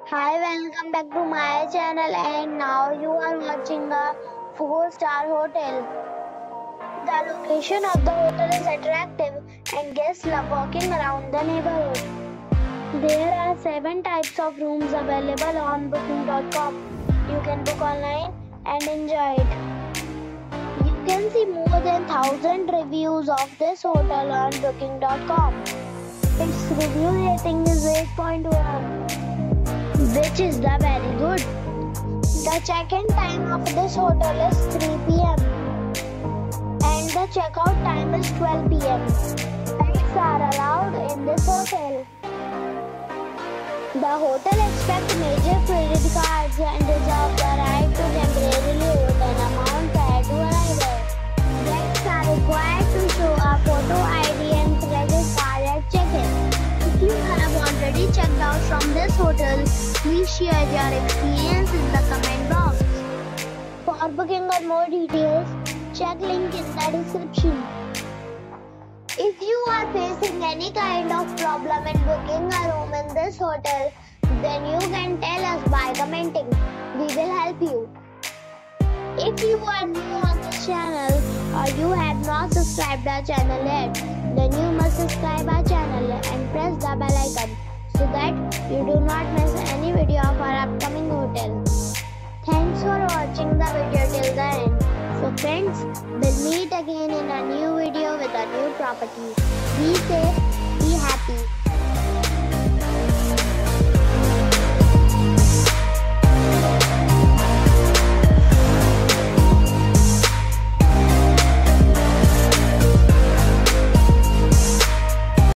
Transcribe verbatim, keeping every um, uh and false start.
Hi, welcome back to my channel, and now you are watching a four star hotel. The location of the hotel is attractive and guests love walking around the neighborhood. There are seven types of rooms available on booking dot com. You can book online and enjoy it. You can see more than one thousand reviews of this hotel on booking dot com. Its review rating is eight point one. which is the very good. The check-in time of this hotel is three p m and the checkout time is twelve p m Pets are allowed in this hotel. The hotel accepts major credit cards and reserves the right to temporarily hold an amount prior to arrival. Guests are required to show a photo I D and credit card at check-in. If you have already checked out from this hotel, please share your experience in the comment box. For booking or more details, check link in the description. If you are facing any kind of problem in booking a room in this hotel, then you can tell us by commenting. We will help you. If you are new on this channel or you have not subscribed our channel yet, then you must subscribe our channel and press the bell icon so that you do not miss any video of our upcoming hotel. Thanks for watching the video till the end. So friends, we'll meet again in a new video with a new property. Be safe.